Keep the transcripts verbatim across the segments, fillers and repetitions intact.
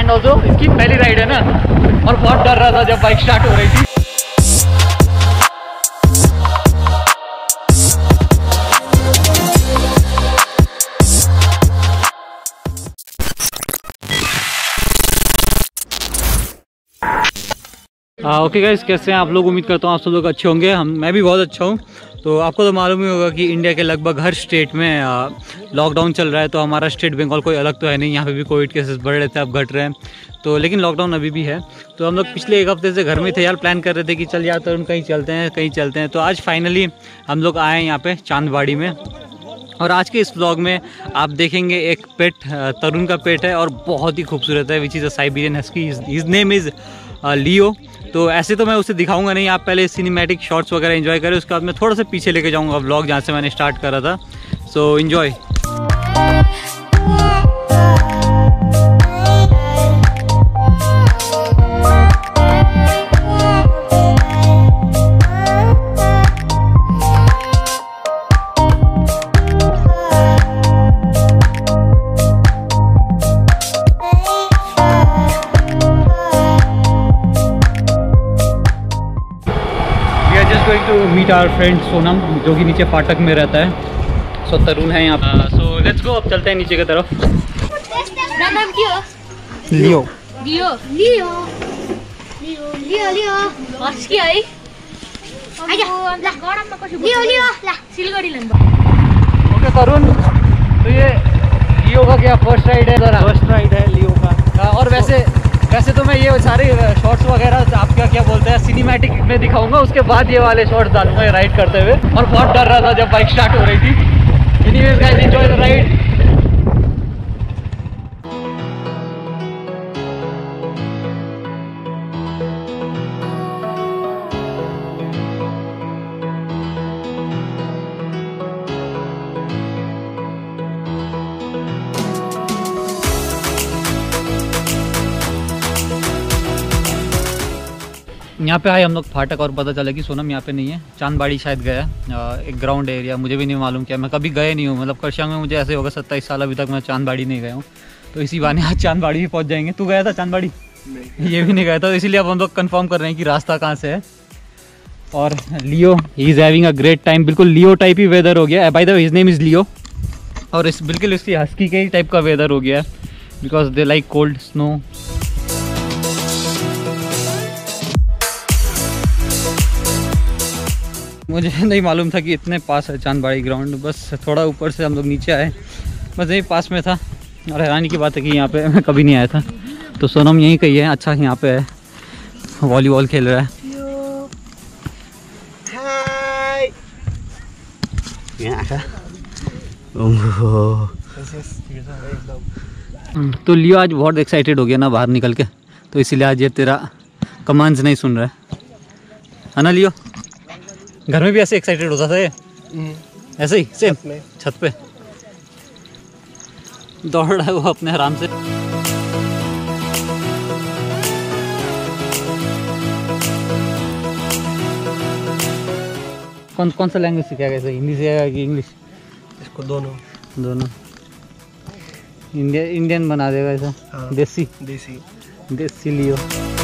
And also इसकी पहली ride है ना, और बहुत डर रहा था जब बाइक स्टार्ट हो रही थी। ओके गाइस, कैसे हैं आप लोग? उम्मीद करता हूँ आप सब लोग अच्छे होंगे। हम मैं भी बहुत अच्छा हूँ। तो आपको तो मालूम ही होगा कि इंडिया के लगभग हर स्टेट में लॉकडाउन चल रहा है। तो हमारा स्टेट बंगाल कोई अलग तो है नहीं, यहाँ पे भी कोविड केसेस बढ़ रहे थे, अब घट रहे हैं। तो लेकिन लॉकडाउन अभी भी है। तो हम लोग पिछले एक हफ्ते से घर में थे यार, प्लान कर रहे थे कि चल यार तरुण कहीं चलते हैं कहीं चलते हैं। तो आज फाइनली हम लोग आए हैं यहाँ पे चांदबाड़ी में। और आज के इस व्लॉग में आप देखेंगे एक पेट, तरुण का पेट है और बहुत ही खूबसूरत है, which is a Siberian husky. His name is Leo. तो ऐसे तो मैं उसे दिखाऊंगा नहीं, आप पहले सिनेमैटिक शॉट्स वगैरह एंजॉय करें, उसके बाद मैं थोड़ा सा पीछे लेके जाऊंगा व्लॉग जहाँ से मैंने स्टार्ट करा था। So enjoy. Going to meet our friend Sonam, जो कि नीचे फाटक में रहता है। सो तरुण है यहाँ पर। सो लेट्स गो, अब चलते हैं नीचे की तरफ। नाम क्या? लियो। लियो लियो लियो लियो लियो हस के है आजा ला गरममा कसो लियो लियो ला सिलगढी लम्बा। ओके तरुण, तो ये लियो का क्या फर्स्ट राइड है? फर्स्ट राइड है लियो का। और वैसे वैसे तो मैं ये सारे शॉट्स वगैरह आप क्या क्या बोलते हैं सिनेमैटिक में दिखाऊंगा, उसके बाद ये वाले शॉट्स डालूंगा ये राइड करते हुए। और बहुत डर रहा था जब बाइक स्टार्ट हो रही थी। Anyways guys, enjoy the ride. यहाँ पे आए हम लोग फाटक और पता चला कि सोनम यहाँ पे नहीं है, चांदबाड़ी शायद गया। एक ग्राउंड एरिया, मुझे भी नहीं मालूम क्या, मैं कभी गए नहीं हूँ। मतलब करशंग में मुझे ऐसे होगा सत्ताईस साल अभी तक मैं चांदबाड़ी नहीं गया हूँ। तो इसी बहाने आज चांदबाड़ी भी पहुँच जाएंगे। तू गया था चांदबाड़ी? नहीं। ये भी नहीं गया था, तो इसीलिए अब हम लोग कन्फर्म कर रहे हैं कि रास्ता कहाँ से है। और Leo, he is having a great time. बिल्कुल लियो टाइप ही वेदर हो गया है। By the way his name is Leo. और इस बिल्कुल इसकी हस्की के ही टाइप का वेदर हो गया है, because they like cold snow. मुझे नहीं मालूम था कि इतने पास है चांदबाड़ी ग्राउंड। बस थोड़ा ऊपर से हम लोग नीचे आए, बस यही पास में था। और हैरानी की बात है कि यहाँ पे मैं कभी नहीं आया था। तो सोनम यहीं कहीं है। अच्छा यहाँ पे है, वॉलीबॉल खेल रहा है। तो लियो आज बहुत एक्साइटेड हो गया ना बाहर निकल के, तो इसीलिए आज ये तेरा कमांड्स नहीं सुन रहा है ना लियो? घर में भी ऐसे एक्साइटेड होता था ये? ऐसे ही सेम छत पे दौड़ रहा है वो अपने आराम से। कौन कौन सा लैंग्वेज सीखा कैसे? हिंदी सीखेगा कि इंग्लिश? इसको दोनों दोनों। इंडिया इंडियन बना देगा ऐसा। हाँ, देसी देसी देसी लियो।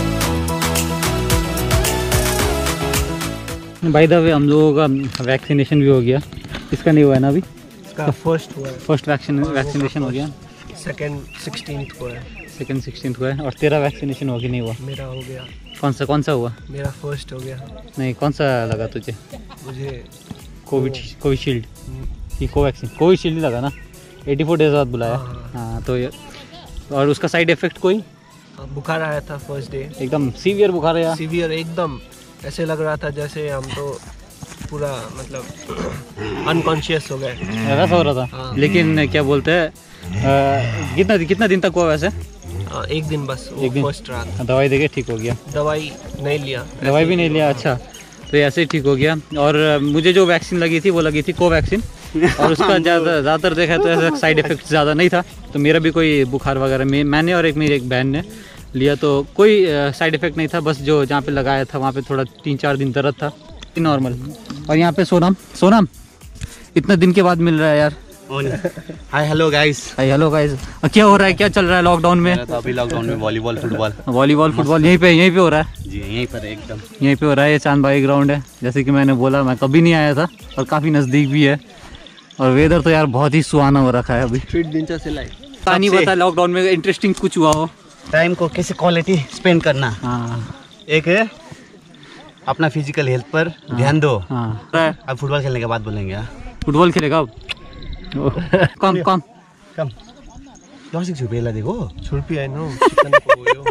बाय द वे हम लोगों का वैक्सीनेशन भी हो गया। इसका नहीं हुआ है ना अभी? इसका फर्स्ट हुआ है। फर्स्ट वैक्सीन वैक्सीनेशन हो गया। सेकंड सिक्सटीन्थ को है। सेकंड सिक्सटीन्थ को है। और तेरा वैक्सीनेशन हो गया नहीं हुआ? मेरा हो गया। कौन सा कौन सा हुआ? मेरा फर्स्ट हो गया। नहीं, कौन सा लगा तुझे? मुझे कोविड कोविशील्ड की कोवैक्सीन कोविशील्ड ही लगा ना? एटी फोर डेज बाद बुलाया। हाँ तो ये, और उसका साइड इफेक्ट कोई? बुखार आया था फर्स्ट डे, एकदम सीवियर बुखार है। सीवियर एकदम, ऐसे लग रहा था जैसे हम तो पूरा मतलब अनकॉन्शियस हो गए, ऐसा हो रहा था। हाँ। लेकिन क्या बोलते हैं, कितना कितना दिन तक हुआ वैसे? आ, एक दिन बस, एक दिन फर्स्ट रात दवाई देके ठीक हो गया? दवाई नहीं लिया। दवाई भी नहीं लिया? अच्छा, तो ऐसे ही ठीक हो गया। और मुझे जो वैक्सीन लगी थी वो लगी थी कोवैक्सीन, और उसका ज़्यादा ज़्यादातर देखा तो ऐसा साइड इफेक्ट ज़्यादा नहीं था। तो मेरा भी कोई बुखार वगैरह में मैंने और एक मेरी एक बहन ने लिया तो कोई साइड इफेक्ट नहीं था। बस जो जहाँ पे लगाया था वहाँ पे थोड़ा तीन चार दिन दर्द था, नॉर्मल। और यहाँ पे सोनम सोनम इतना दिन के बाद मिल रहा है यार। Hi hello guys. Hi hello guys. क्या हो रहा है, क्या चल रहा है लॉकडाउन में? तो अभी लॉकडाउन में वॉलीबॉल फुटबॉल वॉलीबॉल फुटबॉल यहीं पे यहीं पे हो रहा है जी, यहीं पर एकदम यहीं पे हो रहा है। ये चांद बाई ग्राउंड है, जैसे कि मैंने बोला मैं कभी नहीं आया था और काफ़ी नज़दीक भी है। और वेदर तो यार बहुत ही सुहाना हो रखा है अभी। पानी बता, लॉकडाउन में इंटरेस्टिंग कुछ हुआ हो? टाइम को कैसे क्वालिटी स्पेंड करना। हाँ एक है अपना फिजिकल हेल्थ पर ध्यान दो। हाँ, अब फुटबॉल खेलने के बाद बोलेंगे। फुटबॉल खेलेगा अब? कम कम कम लॉजिक छुपेला देखो छुर्पी आई नो चिकन को यो।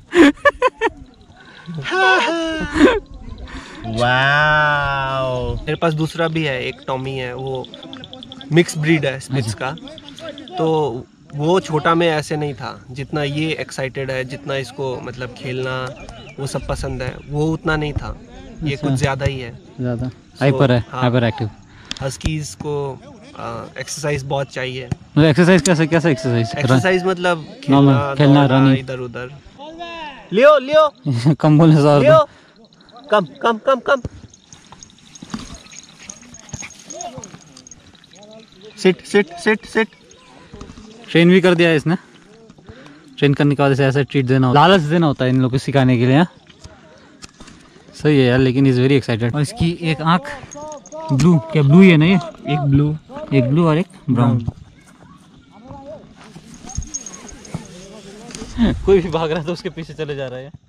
वाओ। मेरे पास दूसरा भी है, एक टॉमी है, वो मिक्स ब्रीड है स्पिट्स का। तो वो छोटा में ऐसे नहीं था जितना ये एक्साइटेड है, जितना इसको मतलब खेलना वो सब पसंद है, वो उतना नहीं था। ये कुछ ज्यादा ही है, ज़्यादा हाइपर है, हाँ। Hyperactive. हस्कीज को एक्सरसाइज बहुत चाहिए। मतलब एक्सरसाइज कैसे कैसे एक्सरसाइज? एक्सरसाइज मतलब खेलना, Normal, खेलना, दौड़ना, running। इधर उधर। लियो लियो कम बोलने से और Leo come come come come. Sit sit sit sit. Train भी कर दिया है इसने। ट्रेन करने के बाद ऐसे ऐसे ट्रीट देना, लालच देना होता है इन लोगों को सिखाने के लिए। हाँ? सही है यार, लेकिन इज वेरी एक्साइटेड। और इसकी एक आंख ब्लू, क्या ब्लू ही है ना ये? एक ब्लू एक ब्लू और एक ब्राउन। कोई भी भाग रहा है तो उसके पीछे चले जा रहा है।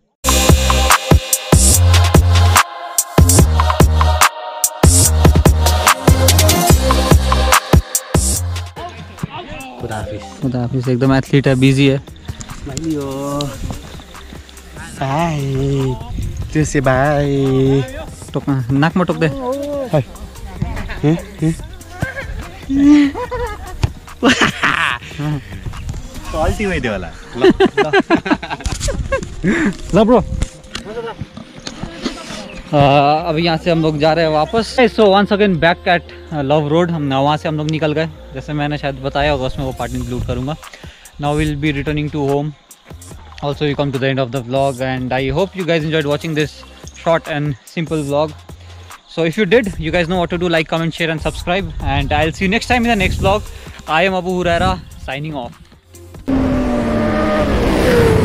खुदा हाफिज। खुदा हाफिज। एकदम एथलीट है, बिजी है। बाय तुझसे बाय। टोक नाक में टोक दे। क्वालिटी में दे वाला ला ब्रो। अभी यहाँ से हम लोग जा रहे हैं वापस। So once again back at love road. हम वहाँ से हम लोग निकल गए, जैसे मैंने शायद बताया होगा उसमें, वो पार्ट इंक्लूड करूँगा। Now will be returning to home. Also, you come to the end of the vlog, and I hope you guys enjoyed watching this short and simple vlog. So if you did, you guys know what to do: like, comment, share and subscribe, and I'll see you next time in the next vlog. I am Abu Huraira signing off.